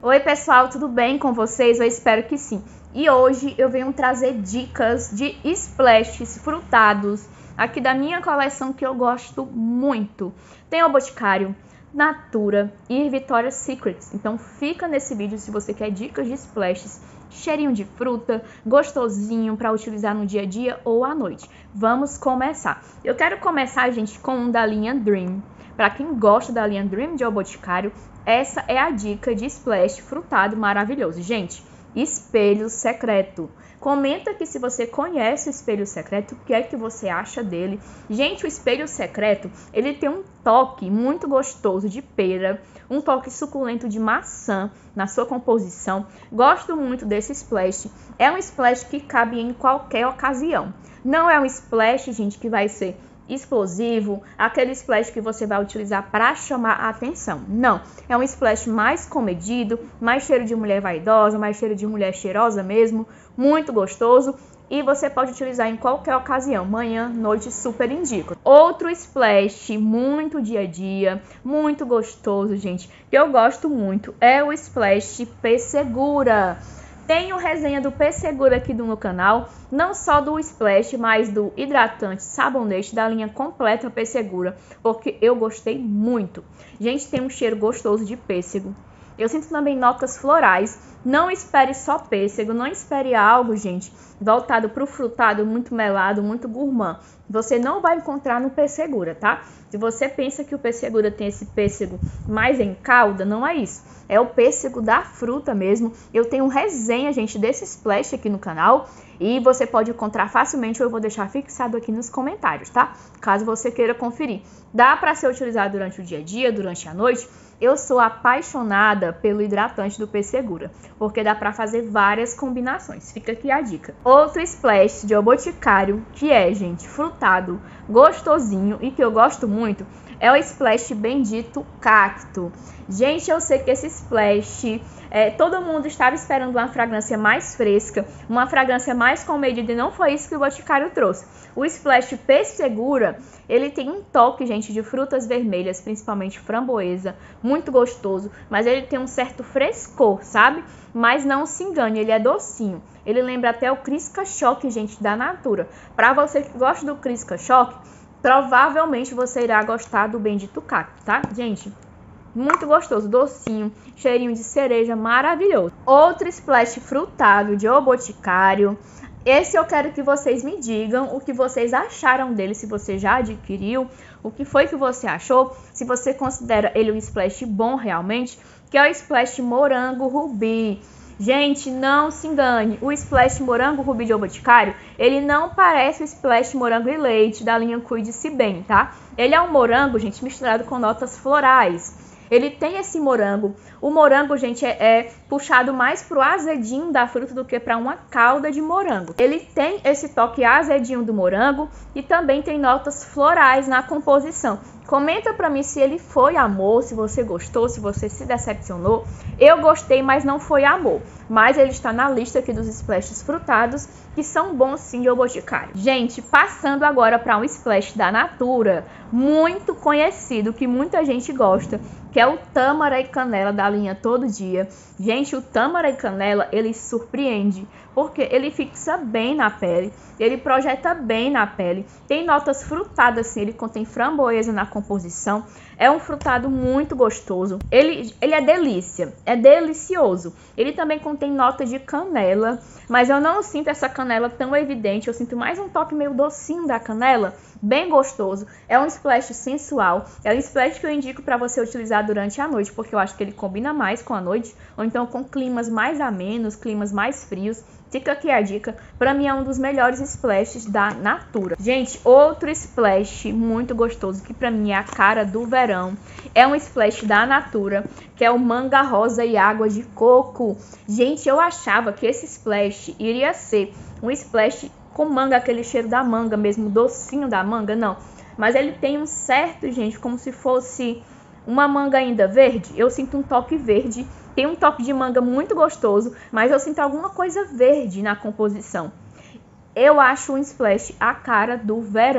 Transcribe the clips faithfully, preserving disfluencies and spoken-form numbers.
Oi pessoal, tudo bem com vocês? Eu espero que sim. E hoje eu venho trazer dicas de splashes frutados aqui da minha coleção que eu gosto muito. Tem o Boticário, Natura e Victoria's Secret. Então fica nesse vídeo se você quer dicas de splashes, cheirinho de fruta, gostosinho para utilizar no dia a dia ou à noite. Vamos começar. Eu quero começar, gente, com um da linha Dream. Para quem gosta da linha Dream de O Boticário, essa é a dica de splash frutado maravilhoso. Gente, espelho secreto. Comenta aqui se você conhece o espelho secreto, o que é que você acha dele. Gente, o espelho secreto, ele tem um toque muito gostoso de pera, um toque suculento de maçã na sua composição. Gosto muito desse splash. É um splash que cabe em qualquer ocasião. Não é um splash, gente, que vai ser explosivo, aquele splash que você vai utilizar para chamar a atenção. Não, é um splash mais comedido, mais cheiro de mulher vaidosa, mais cheiro de mulher cheirosa mesmo, muito gostoso. E você pode utilizar em qualquer ocasião, manhã, noite, super indico. Outro splash muito dia a dia, muito gostoso, gente, que eu gosto muito, é o splash Pessegura. Tenho resenha do Pessegura aqui no canal, não só do splash, mas do hidratante sabonete da linha completa Pessegura, porque eu gostei muito. Gente, tem um cheiro gostoso de pêssego. Eu sinto também notas florais. Não espere só pêssego, não espere algo, gente, voltado para o frutado, muito melado, muito gourmand. Você não vai encontrar no Pessegura, tá? Se você pensa que o Pessegura tem esse pêssego mais em calda, não é isso. É o pêssego da fruta mesmo. Eu tenho resenha, gente, desse splash aqui no canal. E você pode encontrar facilmente, ou eu vou deixar fixado aqui nos comentários, tá? Caso você queira conferir. Dá para ser utilizado durante o dia a dia, durante a noite. Eu sou apaixonada pelo hidratante do Pessegura, porque dá para fazer várias combinações. Fica aqui a dica. Outro splash de O Boticário, que é, gente, frutado, gostosinho e que eu gosto muito, é o splash bendito cacto. Gente, eu sei que esse splash, é, todo mundo estava esperando uma fragrância mais fresca, uma fragrância mais comedida, e não foi isso que o Boticário trouxe. O splash Pessegura, ele tem um toque, gente, de frutas vermelhas, principalmente framboesa, muito gostoso, mas ele tem um certo frescor, sabe? Mas não se engane, ele é docinho. Ele lembra até o Crisca-Choque, gente, da Natura. Para você que gosta do Crisca-Choque, provavelmente você irá gostar do bendito cacto, tá? Gente, muito gostoso, docinho, cheirinho de cereja, maravilhoso. Outro splash frutado de O Boticário. Esse eu quero que vocês me digam o que vocês acharam dele, se você já adquiriu, o que foi que você achou, se você considera ele um splash bom realmente, que é o splash Morango Rubi. Gente, não se engane, o splash Morango Rubi de O Boticário, ele não parece o splash Morango e Leite da linha Cuide-se Bem, tá? Ele é um morango, gente, misturado com notas florais. Ele tem esse morango. O morango, gente, é, é puxado mais pro azedinho da fruta do que para uma calda de morango. Ele tem esse toque azedinho do morango e também tem notas florais na composição. Comenta pra mim se ele foi amor, se você gostou, se você se decepcionou. Eu gostei, mas não foi amor. Mas ele está na lista aqui dos splashes frutados, que são bons sim de O Boticário. Gente, passando agora para um splash da Natura, muito conhecido, que muita gente gosta, que é o Tâmara e Canela da linha Todo Dia. Gente, o Tâmara e Canela, ele surpreende, porque ele fixa bem na pele, ele projeta bem na pele, tem notas frutadas, assim, ele contém framboesa na composição, é um frutado muito gostoso, ele, ele é delícia, é delicioso. Ele também contém nota de canela, mas eu não sinto essa canela tão evidente, eu sinto mais um toque meio docinho da canela, bem gostoso. É um splash sensual, é um splash que eu indico para você utilizar durante a noite, porque eu acho que ele combina mais com a noite, ou então com climas mais amenos, climas mais frios. Fica aqui a dica, para mim é um dos melhores splashes da Natura. Gente, outro splash muito gostoso, que para mim é a cara do verão, é um splash da Natura, que é o Manga Rosa e Água de Coco. Gente, eu achava que esse splash iria ser um splash com manga, aquele cheiro da manga mesmo, docinho da manga, não. Mas ele tem um certo, gente, como se fosse uma manga ainda verde. Eu sinto um toque verde, tem um toque de manga muito gostoso, mas eu sinto alguma coisa verde na composição. Eu acho um splash a cara do verão.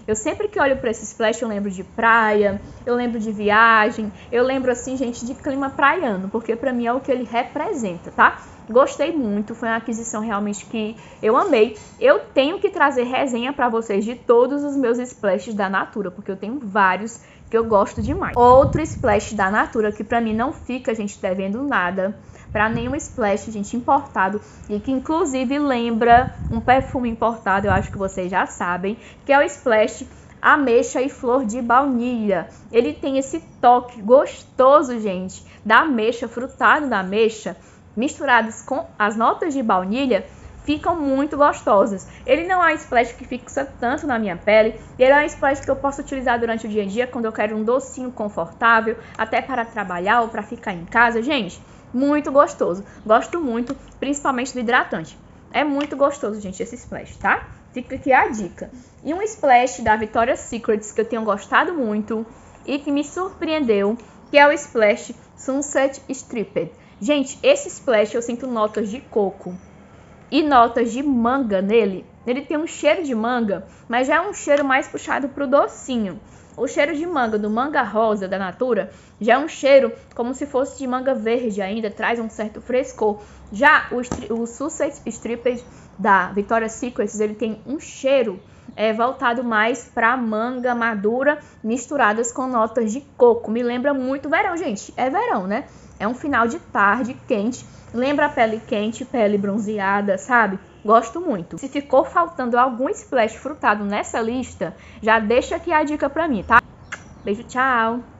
Eu sempre que olho para esse splash, eu lembro de praia, eu lembro de viagem, eu lembro, assim, gente, de clima praiano, porque pra mim é o que ele representa, tá? Gostei muito, foi uma aquisição realmente que eu amei. Eu tenho que trazer resenha pra vocês de todos os meus splashes da Natura, porque eu tenho vários que eu gosto demais. Outro splash da Natura que pra mim não fica, gente, devendo nada para nenhum splash, gente, importado, e que inclusive lembra um perfume importado, eu acho que vocês já sabem, que é o splash ameixa e flor de baunilha. Ele tem esse toque gostoso, gente, da ameixa, frutado da ameixa, misturados com as notas de baunilha, ficam muito gostosos. Ele não é um splash que fixa tanto na minha pele, ele é um splash que eu posso utilizar durante o dia a dia, quando eu quero um docinho confortável, até para trabalhar ou para ficar em casa, gente. Muito gostoso. Gosto muito, principalmente do hidratante. É muito gostoso, gente, esse splash, tá? Fica aqui a dica. E um splash da Victoria's Secret que eu tenho gostado muito e que me surpreendeu, que é o splash Sunset Stripped. Gente, esse splash eu sinto notas de coco e notas de manga nele. Ele tem um cheiro de manga, mas já é um cheiro mais puxado pro docinho. O cheiro de manga do Manga Rosa da Natura já é um cheiro como se fosse de manga verde ainda, traz um certo frescor. Já o, o Sunset Stripped da Victoria's Secret, ele tem um cheiro é, voltado mais para manga madura, misturadas com notas de coco. Me lembra muito verão, gente. É verão, né? É um final de tarde quente. Lembra a pele quente, pele bronzeada, sabe? Gosto muito. Se ficou faltando algum splash frutado nessa lista, já deixa aqui a dica pra mim, tá? Beijo, tchau!